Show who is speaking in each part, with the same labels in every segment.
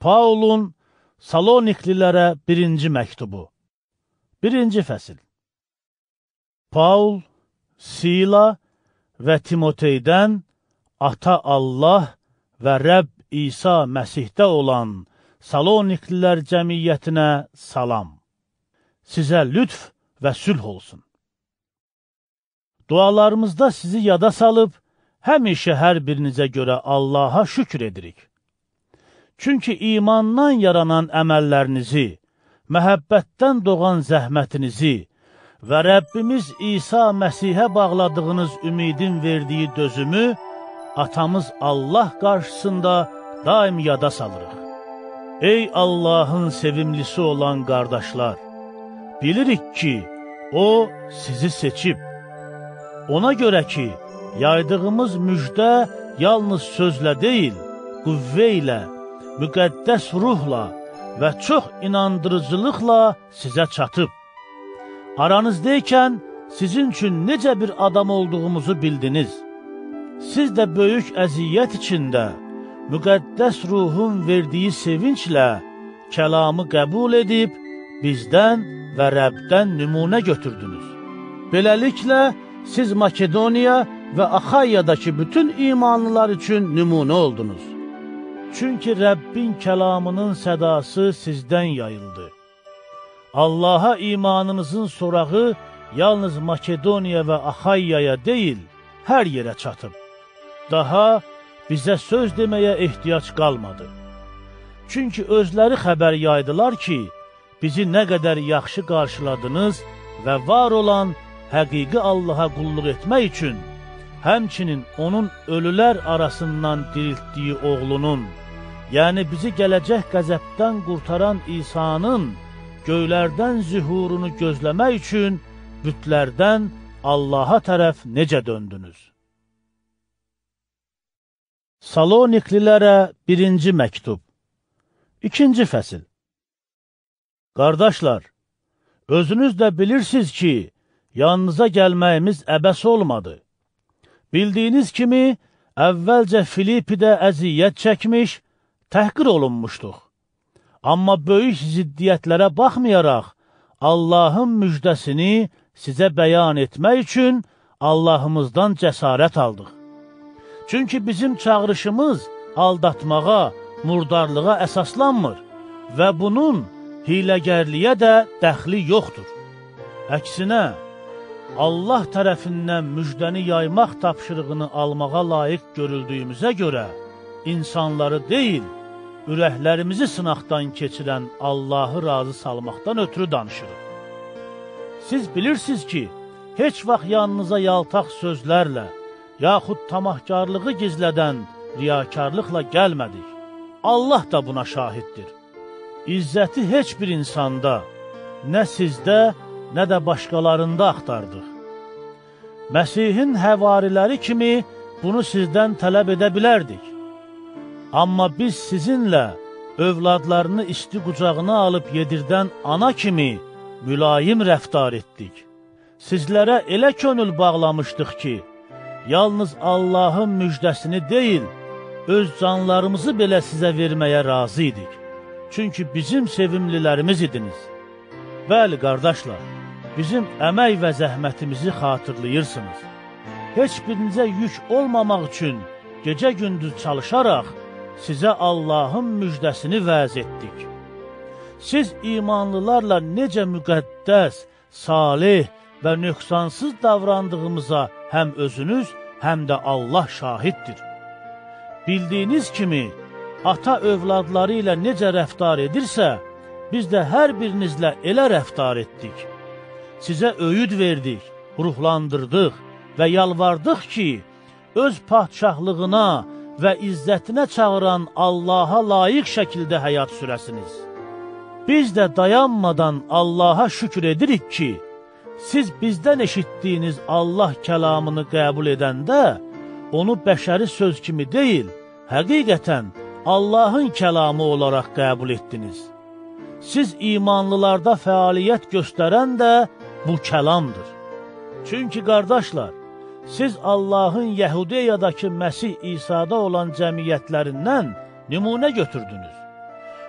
Speaker 1: Paulun Saloniklilərə 1-ci məktubu. 1-ci fəsil. Paul, Sila və Timoteydən Ata Allah və Rəbb İsa Məsihdə olan Saloniklilər cəmiyyətinə salam. Sizə lütf və sülh olsun. Dualarımızda sizi yada salıb, həmişə hər birinizə görə Allaha şükür edirik. Çünki imandan yaranan əməllərinizi, məhəbbətdən doğan zəhmətinizi və Rəbbimiz İsa Məsihə bağladığınız ümidin verdiyi dözümü atamız Allah qarşısında daim yada salırıq. Ey Allahın sevimlisi olan qardaşlar, bilirik ki, O sizi seçib. Ona görə ki, yaydığımız müjdə yalnız sözlə deyil, qüvvə ilə, müqəddəs ruhla və çox inandırıcılıqla sizə çatıb. Aranızdaykən sizin üçün necə bir adam olduğumuzu bildiniz. Siz də böyük əziyyət içində, müqəddəs ruhun verdiyi sevinclə kəlamı qəbul edib, bizdən və Rəbdən nümunə götürdünüz. Beləliklə, siz Makedoniya və Axayyadakı bütün imanlılar üçün nümunə oldunuz. Çünki Rəbbin kəlamının sədası sizdən yayıldı. Allaha imanınızın sorağı yalnız Makedoniya və Axayyaya deyil, hər yerə çatıb. Daha bizə söz deməyə ehtiyac qalmadı. Çünki özləri xəbər yaydılar ki, bizi nə qədər yaxşı qarşıladınız və var olan həqiqi Allaha qulluq etmək üçün, həmçinin onun ölülər arasından diriltdiyi oğlunun, yəni bizi gələcək qəzəbdən qurtaran İsa'nın göylərdən zühurunu gözləmək üçün bütlərdən Allaha tərəf necə döndünüz? Saloniklilərə 1-ci məktub. 2-ci fəsil. Qardaşlar, özünüz də bilirsiniz ki, yanınıza gəlməyimiz əbəs olmadı. Bildiyiniz kimi, əvvəlcə Filipidə əziyyət çəkmiş, təhqir olunmuşduq. Amma böyük ziddiyyətlərə baxmayaraq, Allahın müjdəsini sizə bəyan etmək üçün Allahımızdan cəsarət aldıq. Çünki bizim çağırışımız aldatmağa, murdarlığa əsaslanmır və bunun hiləgərliyə də dəxli yoxdur. Əksinə, Allah tərəfindən müjdəni yaymaq tapşırığını almağa layiq görüldüyümüzə görə, insanları deyil, ürəklərimizi sınaqdan keçirən Allahı razı salmaqdan ötürü danışırıq. Siz bilirsiniz ki, heç vaxt yanınıza yaltaq sözlərlə, yaxud tamahkarlığı gizlədən riyakarlıqla gəlmədik. Allah da buna şahiddir. İzzəti heç bir insanda, nə sizdə, nə də başqalarında axtardıq. Məsihin həvariləri kimi bunu sizdən tələb edə bilərdik. Amma biz sizinlə övladlarını isti qucağına alıb yedirdən ana kimi mülayim rəftar etdik. Sizlərə elə könül bağlamışdıq ki, yalnız Allahın müjdəsini deyil, öz canlarımızı belə sizə verməyə razı idik. Çünki bizim sevimlilərimiz idiniz. Bəli, qardaşlar, bizim əmək və zəhmətimizi xatırlayırsınız. Heç birinizə yük olmamaq üçün gecə-gündüz çalışaraq sizə Allahın müjdəsini vəz etdik. Siz imanlılarla necə müqəddəs, salih və nöqsansız davrandığımıza həm özünüz, həm də Allah şahiddir. Bildiyiniz kimi, ata övladları ilə necə rəftar edirsə, biz də hər birinizlə elə rəftar etdik. Sizə öyüd verdik, ruhlandırdıq və yalvardıq ki, öz padşahlığına və izzətinə çağıran Allaha layiq şəkildə həyat sürəsiniz. Biz də dayanmadan Allaha şükür edirik ki, siz bizdən eşitdiyiniz Allah kəlamını qəbul edəndə, onu bəşəri söz kimi deyil, həqiqətən Allahın kəlamı olaraq qəbul etdiniz. Siz imanlılarda fəaliyyət göstərən də bu kəlamdır. Çünki qardaşlar, siz Allahın Yəhudiyadakı Məsih İsa'da olan cəmiyyətlərindən nümunə götürdünüz.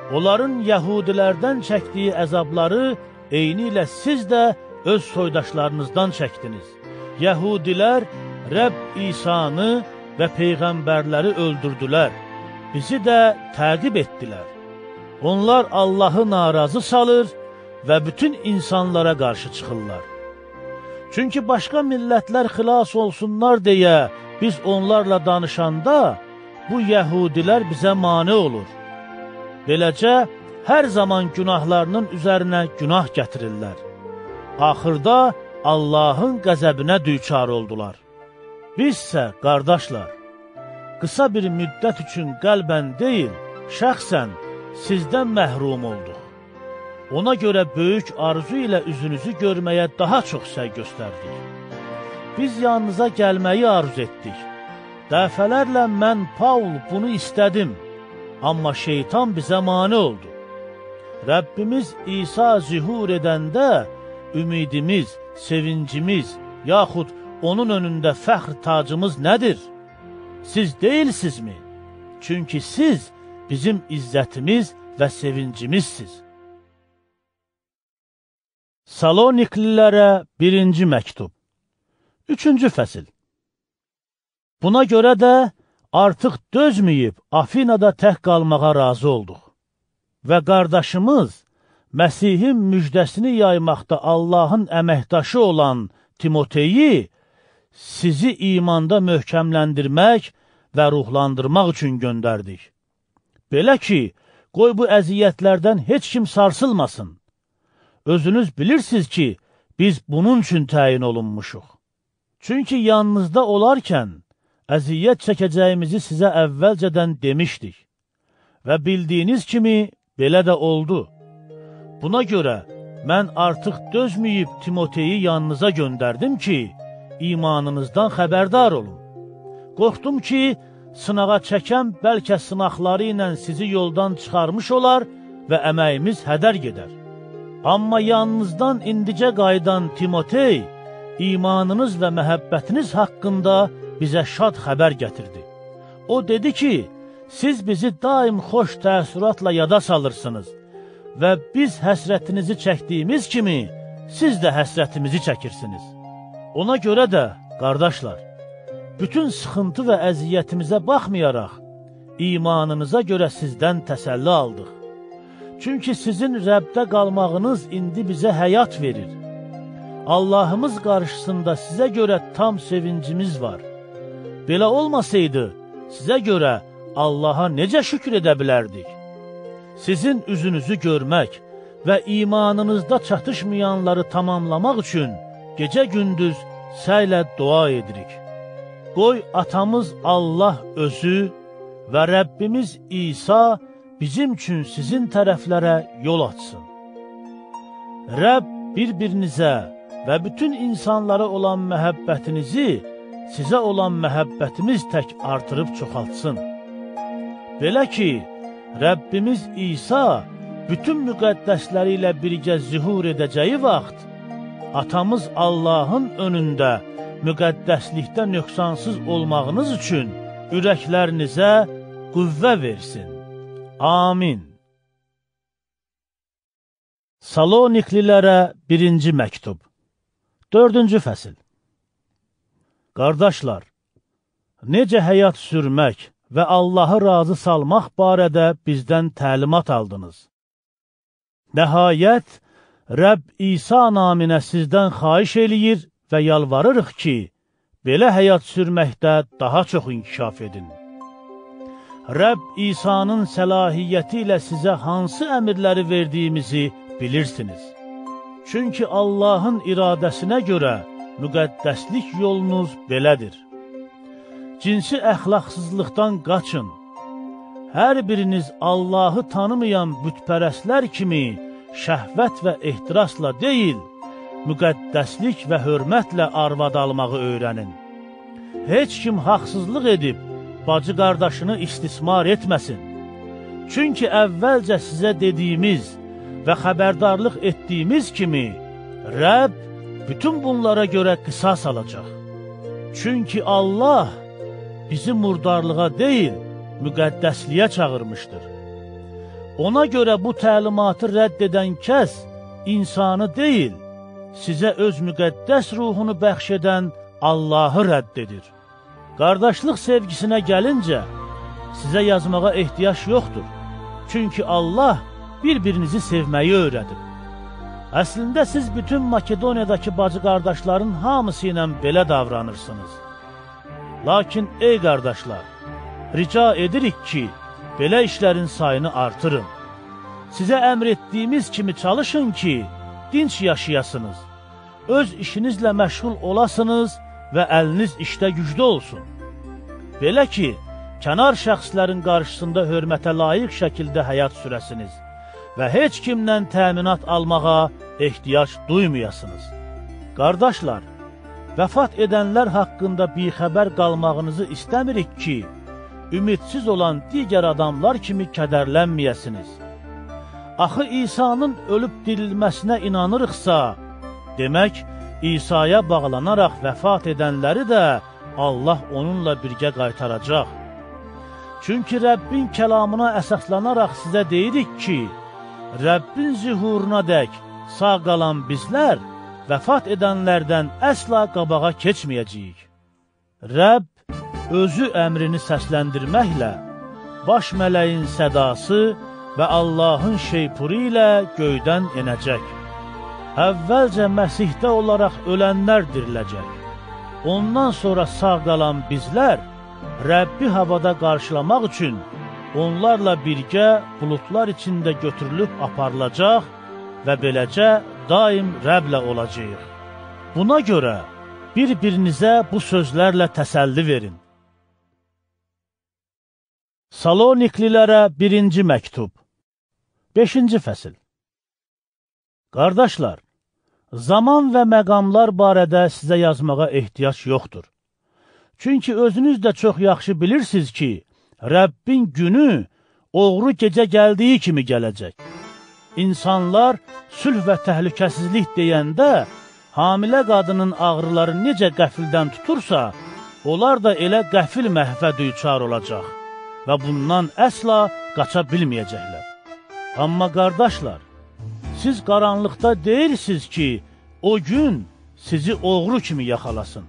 Speaker 1: Onların yəhudilərdən çəkdiyi əzabları eyni ilə siz də öz soydaşlarınızdan çəkdiniz. Yəhudilər Rəbb İsanı və Peyğəmbərləri öldürdülər, bizi də təqib etdilər. Onlar Allahı narazı salır və bütün insanlara qarşı çıxırlar. Çünki başqa millətlər xilas olsunlar deyə biz onlarla danışanda, bu yəhudilər bizə mane olur. Beləcə, hər zaman günahlarının üzərinə günah gətirirlər. Axırda Allahın qəzəbinə düçar oldular. Bizsə, qardaşlar, qısa bir müddət üçün qəlbən deyil, şəxsən sizdən məhrum olduq. Ona görə böyük arzu ilə üzünüzü görməyə daha çox səy göstərdik. Biz yanınıza gəlməyi arzu etdik. Dəfələrlə mən, Paul, bunu istədim, amma şeytan bizə mane oldu. Rəbbimiz İsa zühur edəndə ümidimiz, sevincimiz, yaxud onun önündə fəxr tacımız nədir? Siz deyilsizmi? Çünki siz bizim izzətimiz və sevincimizsiz. Saloniklilərə 1-ci məktub 3-cü fəsil. Buna görə də artıq dözməyib Afinada tək qalmağa razı olduq. Və qardaşımız, Məsihin müjdəsini yaymaqda Allahın əməkdaşı olan Timoteyi sizi imanda möhkəmləndirmək və ruhlandırmaq üçün göndərdik. Belə ki, qoy bu əziyyətlərdən heç kim sarsılmasın. Özünüz bilirsiniz ki, biz bunun üçün təyin olunmuşuq. Çünki yanınızda olarkən, əziyyət çəkəcəyimizi sizə əvvəlcədən demişdik. Və bildiyiniz kimi, belə də oldu. Buna görə, mən artıq dözməyib Timoteyi yanınıza göndərdim ki, imanınızdan xəbərdar olun. Qorxdum ki, sınağa çəkən bəlkə sınaqları ilə sizi yoldan çıxarmış olar və əməyimiz hədər gedər. Amma yanınızdan indicə qayıdan Timotey, imanınız və məhəbbətiniz haqqında bizə şad xəbər gətirdi. O dedi ki, siz bizi daim xoş təəssüratla yada salırsınız və biz həsrətinizi çəkdiyimiz kimi, siz də həsrətimizi çəkirsiniz. Ona görə də, qardaşlar, bütün sıxıntı və əziyyətimizə baxmayaraq, imanınıza görə sizdən təsəlli aldıq. Çünki sizin Rəbdə qalmağınız indi bizə həyat verir. Allahımız qarşısında sizə görə tam sevincimiz var. Belə olmasaydı, sizə görə Allaha necə şükür edə bilərdik? Sizin üzünüzü görmək və imanınızda çatışmayanları tamamlamaq üçün gecə-gündüz səylə dua edirik. Qoy atamız Allah özü və Rəbbimiz İsa bizim üçün sizin tərəflərə yol açsın. Rəbb bir-birinizə və bütün insanlara olan məhəbbətinizi sizə olan məhəbbətimiz tək artırıb çoxaltsın. Belə ki, Rəbbimiz İsa bütün müqəddəsləri ilə birgə zühur edəcəyi vaxt, atamız Allahın önündə müqəddəslikdə nöqsansız olmağınız üçün ürəklərinizə qüvvə versin. Amin. Saloniklilərə 1-ci məktub 4-cü fəsil. Qardaşlar, necə həyat sürmək və Allahı razı salmaq barədə bizdən təlimat aldınız. Nəhayət, Rəbb İsa naminə sizdən xahiş eləyir və yalvarırıq ki, belə həyat sürməkdə daha çox inkişaf edin. Rəbb İsa'nın səlahiyyəti ilə sizə hansı əmirləri verdiyimizi bilirsiniz. Çünki Allahın iradəsinə görə müqəddəslik yolunuz belədir. Cinsi əxlaqsızlıqdan qaçın. Hər biriniz Allahı tanımayan bütpərəstlər kimi şəhvət və ehtirasla deyil, müqəddəslik və hörmətlə arvad almağı öyrənin. Heç kim haqsızlıq edib, bacı qardaşını istismar etməsin. Çünki əvvəlcə sizə dediyimiz və xəbərdarlıq etdiyimiz kimi, Rəbb bütün bunlara görə qisas alacaq. Çünki Allah bizi murdarlığa deyil, müqəddəsliyə çağırmışdır. Ona görə bu təlimatı rədd edən kəs insanı deyil, sizə öz müqəddəs ruhunu bəxş edən Allahı rədd edir. Qardaşlıq sevgisinə gəlincə, sizə yazmağa ehtiyac yoxdur. Çünki Allah bir-birinizi sevməyi öyrədib. Əslində siz bütün Makedoniyadakı bacı qardaşların hamısı ilə belə davranırsınız. Lakin ey qardaşlar, rica edirik ki, belə işlərin sayını artırın. Sizə əmr etdiyimiz kimi çalışın ki, dinç yaşayasınız. Öz işinizlə məşğul olasınız və əliniz işdə güclü olsun. Belə ki, kənar şəxslərin qarşısında hörmətə layiq şəkildə həyat sürəsiniz və heç kimdən təminat almağa ehtiyac duymayasınız. Qardaşlar, vəfat edənlər haqqında bixəbər qalmağınızı istəmirik ki, ümidsiz olan digər adamlar kimi kədərlənməyəsiniz. Axı İsa'nın ölüb dirilməsinə inanırıqsa, demək, İsa'ya bağlanaraq vəfat edənləri də Allah onunla birgə qaytaracaq. Çünki Rəbbin kəlamına əsaslanaraq sizə deyirik ki, Rəbbin zühuruna dək sağ qalan bizlər vəfat edənlərdən əsla qabağa keçməyəcəyik. Rəbb özü əmrini səsləndirməklə, baş mələyin sədası və Allahın şeypuru ilə göydən enəcək. Əvvəlcə Məsihdə olaraq ölənlər diriləcək. Ondan sonra sağ qalan bizlər Rəbbi havada qarşılamaq üçün onlarla birgə buludlar içində götürülüb aparılacaq və beləcə daim Rəblə olacağıq. Buna görə bir-birinizə bu sözlərlə təsəlli verin. Saloniklilərə 1-ci məktub 5-ci fəsil. Qardaşlar, zaman və məqamlar barədə sizə yazmağa ehtiyac yoxdur. Çünki özünüz də çox yaxşı bilirsiniz ki, Rəbbin günü oğru gecə gəldiyi kimi gələcək. İnsanlar sülh və təhlükəsizlik deyəndə, hamilə qadının ağrıları necə qəfildən tutursa, onlar da elə qəfil məhvə düçar olacaq və bundan əsla qaça bilməyəcəklər. Amma qardaşlar, siz qaranlıqda deyirsiniz ki, o gün sizi oğru kimi yaxalasın.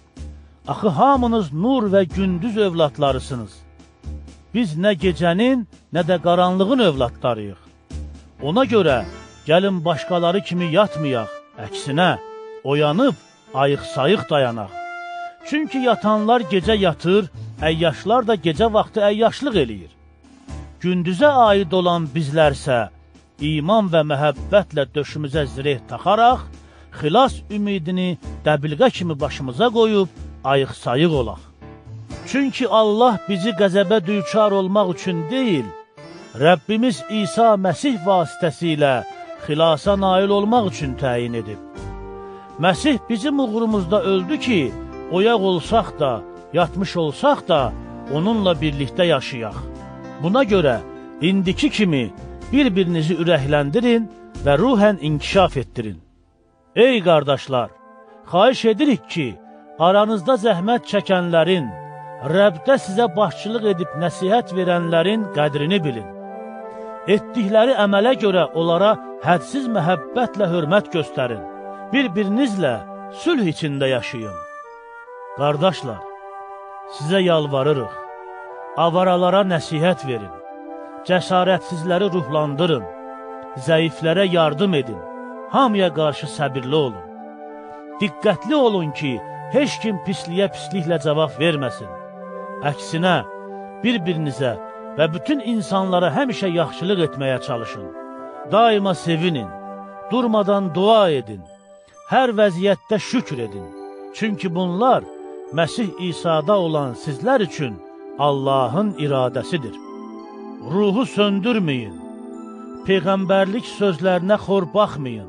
Speaker 1: Axı hamınız nur və gündüz övladlarısınız. Biz nə gecənin, nə də qaranlığın övladlarıyıq. Ona görə gəlin başqaları kimi yatmayaq, əksinə, oyanıb, ayıq-sayıq dayanaq. Çünki yatanlar gecə yatır, əyyaşlar da gecə vaxtı əyyaşlıq eləyir. Gündüzə aid olan bizlərsə, iman və məhəbbətlə döşümüzə zireh taxaraq, xilas ümidini dəbilqə kimi başımıza qoyub, ayıq-sayıq olaq. Çünki Allah bizi qəzəbə düçar olmaq üçün deyil, Rəbbimiz İsa Məsih vasitəsilə xilasa nail olmaq üçün təyin edib. Məsih bizim uğrumuzda öldü ki, oyaq olsaq da, yatmış olsaq da, onunla birlikdə yaşayaq. Buna görə indiki kimi bir-birinizi ürəkləndirin və ruhən inkişaf etdirin. Ey qardaşlar, xahiş edirik ki, aranızda zəhmət çəkənlərin, Rəbdə sizə başçılıq edib nəsihət verənlərin qədrini bilin. Etdikləri əmələ görə onlara hədsiz məhəbbətlə hörmət göstərin. Bir-birinizlə sülh içində yaşayın. Qardaşlar, sizə yalvarırıq, avaralara nəsihət verin, cəsarətsizləri ruhlandırın, zəiflərə yardım edin, hamıya qarşı səbirli olun. Diqqətli olun ki, heç kim pisliyə pisliklə cavab verməsin. Əksinə, bir-birinizə və bütün insanlara həmişə yaxşılıq etməyə çalışın. Daima sevinin, durmadan dua edin, hər vəziyyətdə şükür edin. Çünki bunlar Məsih İsa'da olan sizlər üçün Allahın iradəsidir. Ruhu söndürməyin, peyğəmbərlik sözlərinə xor baxmayın.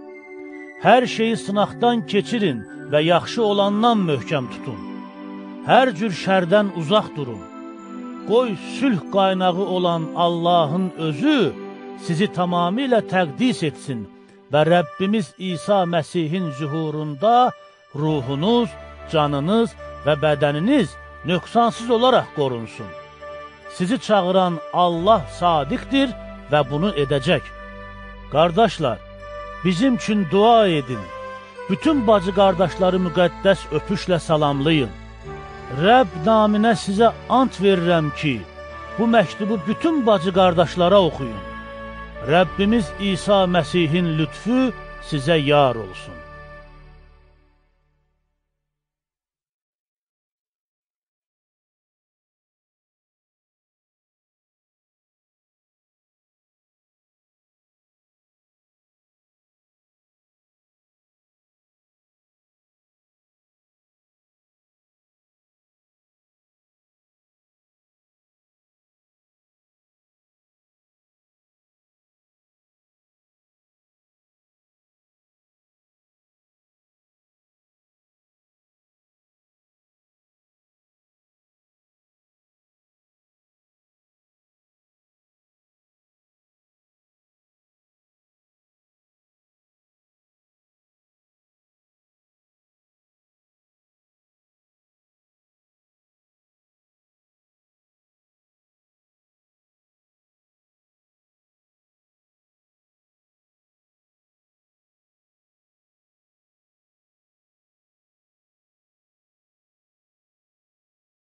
Speaker 1: Hər şeyi sınaqdan keçirin və yaxşı olandan möhkəm tutun. Hər cür şərdən uzaq durun. Qoy sülh qaynağı olan Allahın özü sizi tamamilə təqdis etsin və Rəbbimiz İsa Məsihin zühurunda ruhunuz, canınız və bədəniniz nöqsansız olaraq qorunsun. Sizi çağıran Allah sadiqdir və bunu edəcək. Qardaşlar, bizim üçün dua edin. Bütün bacı qardaşları müqəddəs öpüşlə salamlayın. Rəbb naminə sizə ant verirəm ki, bu məktubu bütün bacı qardaşlara oxuyun. Rəbbimiz İsa Məsihin lütfü sizə yar olsun.